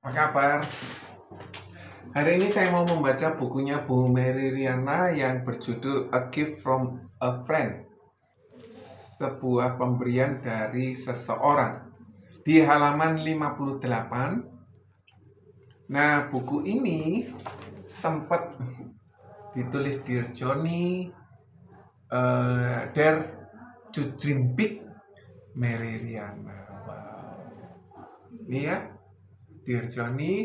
Apa kabar? Hari ini saya mau membaca bukunya Bu Mary Riana yang berjudul A Gift from a Friend, sebuah pemberian dari seseorang, di halaman 58. Nah, buku ini sempat ditulis Dear Johnny, Dare to Dream Big, Mary Riana. Wow. Ini ya, Dear Johnny,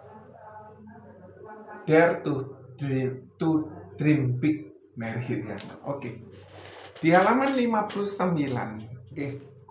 Dare to Dream Big, Mary Riana. Oke. Di halaman 59. Oke.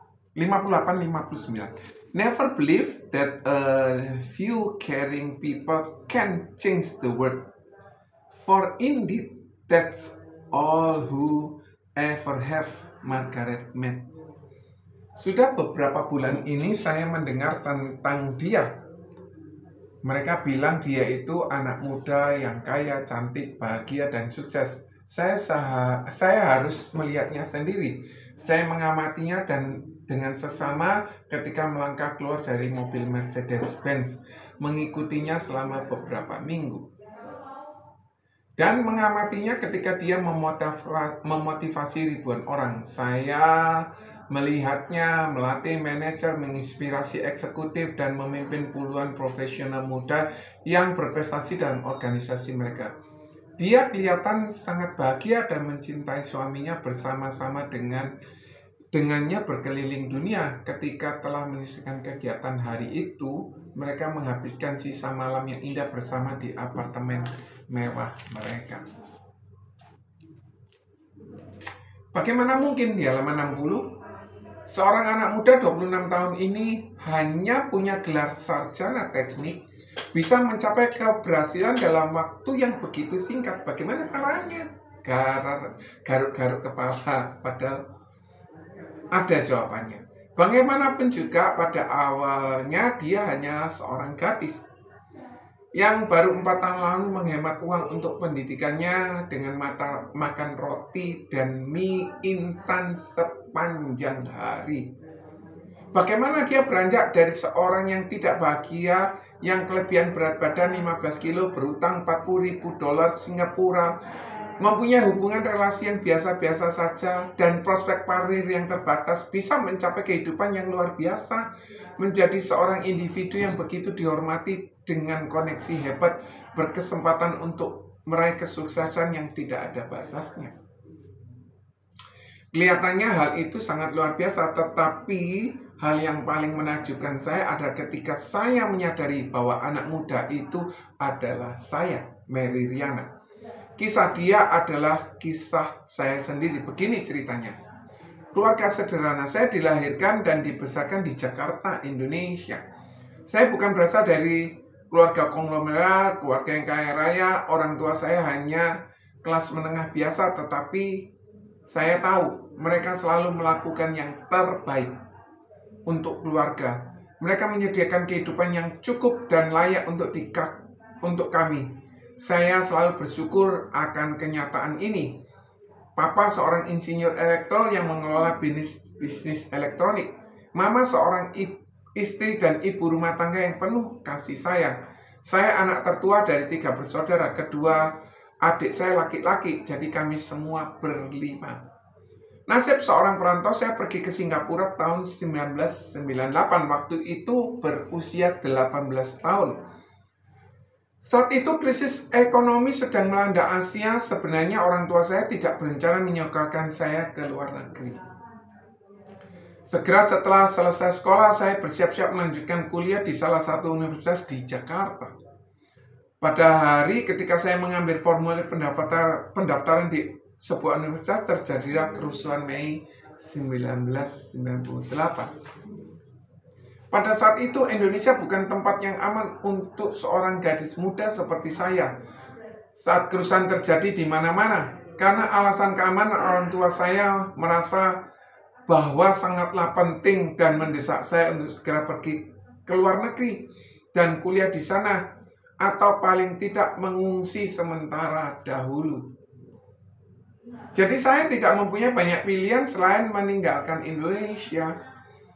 58-59. Never believe that a few caring people can change the world. For indeed, that's all who ever have. Margaret Mead. Sudah beberapa bulan ini saya mendengar tentang dia. Mereka bilang dia itu anak muda yang kaya, cantik, bahagia, dan sukses. Saya harus melihatnya sendiri. Saya mengamatinya dan dengan sesama ketika melangkah keluar dari mobil Mercedes-Benz, mengikutinya selama beberapa minggu. Dan mengamatinya ketika dia memotivasi ribuan orang. Saya melihatnya melatih manajer, menginspirasi eksekutif, dan memimpin puluhan profesional muda yang berprestasi dalam organisasi mereka. Dia kelihatan sangat bahagia dan mencintai suaminya bersama-sama dengannya berkeliling dunia. Ketika telah menyelesaikan kegiatan hari itu, mereka menghabiskan sisa malam yang indah bersama di apartemen mewah mereka. Bagaimana mungkin di halaman 60? Seorang anak muda 26 tahun ini hanya punya gelar sarjana teknik, bisa mencapai keberhasilan dalam waktu yang begitu singkat. Bagaimana caranya? Garuk-garuk kepala, padahal ada jawabannya. Bagaimanapun juga pada awalnya dia hanya seorang gadis yang baru 4 tahun lalu menghemat uang untuk pendidikannya dengan makan roti dan mie instan sepanjang hari. Bagaimana dia beranjak dari seorang yang tidak bahagia, yang kelebihan berat badan 15 kilo, berutang $40.000 Singapura, mempunyai hubungan relasi yang biasa-biasa saja, dan prospek karir yang terbatas, bisa mencapai kehidupan yang luar biasa, menjadi seorang individu yang begitu dihormati dengan koneksi hebat, berkesempatan untuk meraih kesuksesan yang tidak ada batasnya. Kelihatannya hal itu sangat luar biasa, tetapi hal yang paling menakjubkan saya adalah ketika saya menyadari bahwa anak muda itu adalah saya, Mary Riana. Kisah dia adalah kisah saya sendiri. Begini ceritanya. Keluarga sederhana saya dilahirkan dan dibesarkan di Jakarta, Indonesia. Saya bukan berasal dari keluarga konglomerat, keluarga yang kaya raya. Orang tua saya hanya kelas menengah biasa, tetapi saya tahu mereka selalu melakukan yang terbaik untuk keluarga. Mereka menyediakan kehidupan yang cukup dan layak untuk kami. Saya selalu bersyukur akan kenyataan ini. Papa seorang insinyur elektro yang mengelola bisnis elektronik. Mama seorang istri dan ibu rumah tangga yang penuh kasih sayang. Saya anak tertua dari 3 bersaudara. Kedua adik saya laki-laki, jadi kami semua berlima. Nasib seorang perantau, saya pergi ke Singapura tahun 1998. Waktu itu berusia 18 tahun. Saat itu krisis ekonomi sedang melanda Asia. Sebenarnya orang tua saya tidak berencana menyekolahkan saya ke luar negeri. Segera setelah selesai sekolah, saya bersiap-siap melanjutkan kuliah di salah satu universitas di Jakarta. Pada hari ketika saya mengambil formulir pendaftaran di sebuah universitas, terjadilah kerusuhan Mei 1998. Pada saat itu Indonesia bukan tempat yang aman untuk seorang gadis muda seperti saya. Saat kerusuhan terjadi di mana-mana, karena alasan keamanan, orang tua saya merasa bahwa sangatlah penting dan mendesak saya untuk segera pergi ke luar negeri dan kuliah di sana, atau paling tidak mengungsi sementara dahulu. Jadi saya tidak mempunyai banyak pilihan selain meninggalkan Indonesia.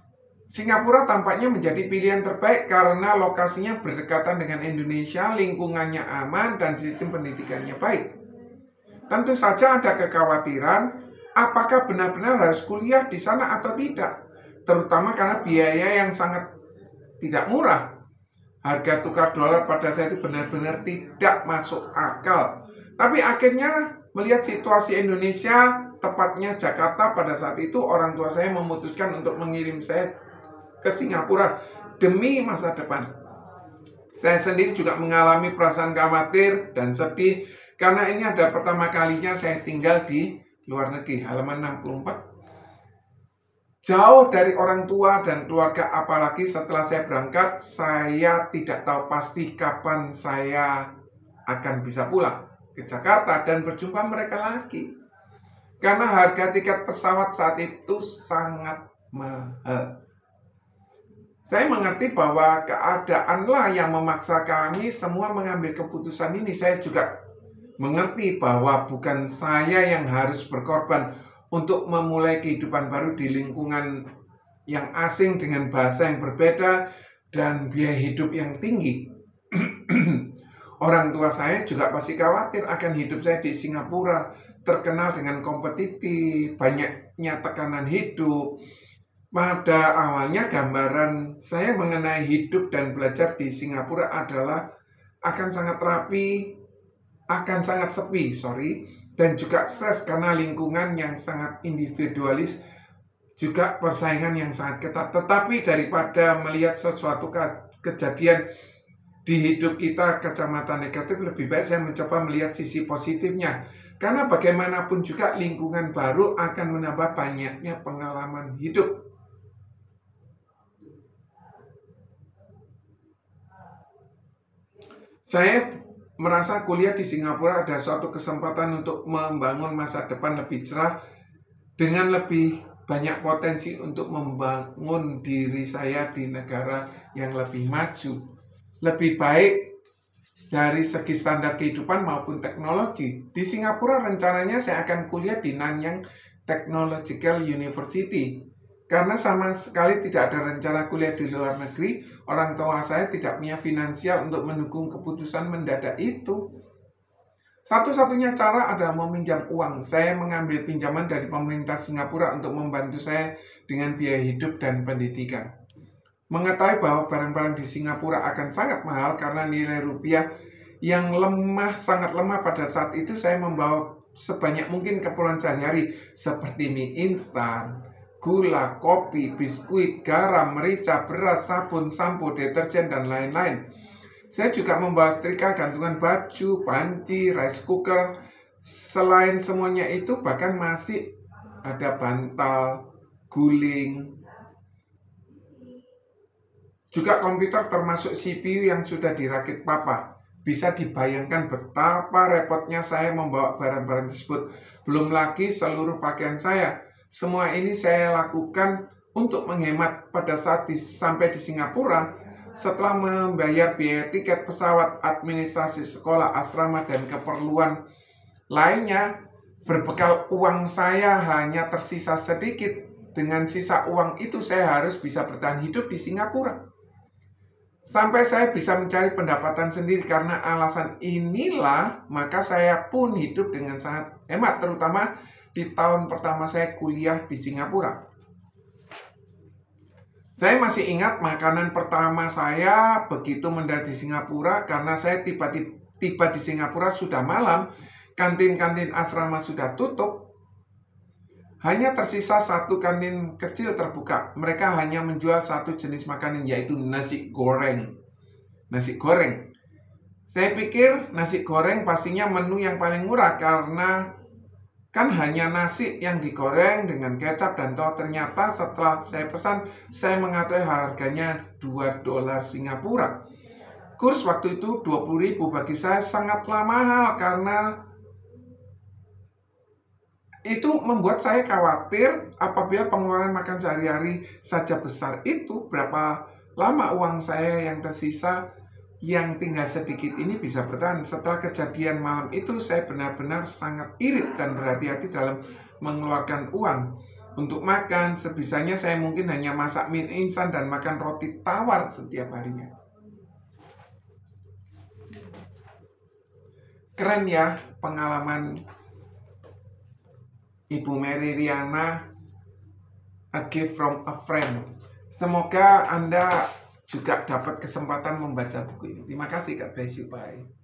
Singapura tampaknya menjadi pilihan terbaik karena lokasinya berdekatan dengan Indonesia, lingkungannya aman, dan sistem pendidikannya baik. Tentu saja ada kekhawatiran, apakah benar-benar harus kuliah di sana atau tidak, terutama karena biaya yang sangat tidak murah. Harga tukar dolar pada saat itu benar-benar tidak masuk akal. Tapi akhirnya melihat situasi Indonesia, tepatnya Jakarta pada saat itu, orang tua saya memutuskan untuk mengirim saya ke Singapura demi masa depan. Saya sendiri juga mengalami perasaan khawatir dan sedih karena ini ada pertama kalinya saya tinggal di luar negeri. Halaman 64. Jauh dari orang tua dan keluarga, apalagi setelah saya berangkat, saya tidak tahu pasti kapan saya akan bisa pulang ke Jakarta dan berjumpa mereka lagi. Karena harga tiket pesawat saat itu sangat mahal. Saya mengerti bahwa keadaanlah yang memaksa kami semua mengambil keputusan ini. Saya juga mengerti bahwa bukan saya yang harus berkorban untuk memulai kehidupan baru di lingkungan yang asing dengan bahasa yang berbeda dan biaya hidup yang tinggi. Orang tua saya juga pasti khawatir akan hidup saya di Singapura, terkenal dengan kompetitif, banyaknya tekanan hidup. Pada awalnya gambaran saya mengenai hidup dan belajar di Singapura adalah akan sangat rapi, akan sangat sepi, dan juga stres karena lingkungan yang sangat individualis, juga persaingan yang sangat ketat. Tetapi daripada melihat sesuatu kejadian di hidup kita kacamata negatif, lebih baik saya mencoba melihat sisi positifnya. Karena bagaimanapun juga lingkungan baru akan menambah banyaknya pengalaman hidup. Saya merasa kuliah di Singapura ada suatu kesempatan untuk membangun masa depan lebih cerah dengan lebih banyak potensi untuk membangun diri saya di negara yang lebih maju, lebih baik dari segi standar kehidupan maupun teknologi. Di Singapura rencananya saya akan kuliah di Nanyang Technological University. Karena sama sekali tidak ada rencana kuliah di luar negeri, orang tua saya tidak punya finansial untuk mendukung keputusan mendadak itu. Satu-satunya cara adalah meminjam uang. Saya mengambil pinjaman dari pemerintah Singapura untuk membantu saya dengan biaya hidup dan pendidikan. Mengetahui bahwa barang-barang di Singapura akan sangat mahal karena nilai rupiah yang sangat lemah pada saat itu, saya membawa sebanyak mungkin keperluan sehari-hari seperti mie instan, gula, kopi, biskuit, garam, merica, beras, sabun, sampo, deterjen, dan lain-lain. Saya juga membawa setrika, gantungan baju, panci, rice cooker. Selain semuanya itu, bahkan masih ada bantal, guling, juga komputer termasuk CPU yang sudah dirakit papa. Bisa dibayangkan betapa repotnya saya membawa barang-barang tersebut. Belum lagi seluruh pakaian saya. Semua ini saya lakukan untuk menghemat pada saat sampai di Singapura. Setelah membayar biaya tiket pesawat, administrasi sekolah, asrama, dan keperluan lainnya, berbekal uang saya hanya tersisa sedikit. Dengan sisa uang itu saya harus bisa bertahan hidup di Singapura. Sampai saya bisa mencari pendapatan sendiri. Karena alasan inilah, maka saya pun hidup dengan sangat hemat, terutama di tahun pertama saya kuliah di Singapura. Saya masih ingat makanan pertama saya begitu mendarat di Singapura, karena saya tiba di Singapura sudah malam, kantin-kantin asrama sudah tutup. Hanya tersisa satu kantin kecil terbuka. Mereka hanya menjual satu jenis makanan, yaitu nasi goreng. Nasi goreng. Saya pikir nasi goreng pastinya menu yang paling murah, karena kan hanya nasi yang digoreng dengan kecap dan telur. Ternyata setelah saya pesan, saya mengetahui harganya $2 Singapura. Kurs waktu itu 20.000 bagi saya sangatlah mahal, karena itu membuat saya khawatir apabila pengeluaran makan sehari-hari saja besar itu, berapa lama uang saya yang tersisa yang tinggal sedikit ini bisa bertahan. Setelah kejadian malam itu, saya benar-benar sangat irit dan berhati-hati dalam mengeluarkan uang. Untuk makan, sebisanya saya mungkin hanya masak mie instan dan makan roti tawar setiap harinya. Keren ya pengalaman Ibu Mary Riana, A Gift from a Friend. Semoga Anda juga dapat kesempatan membaca buku ini. Terima kasih, God bless you, bye.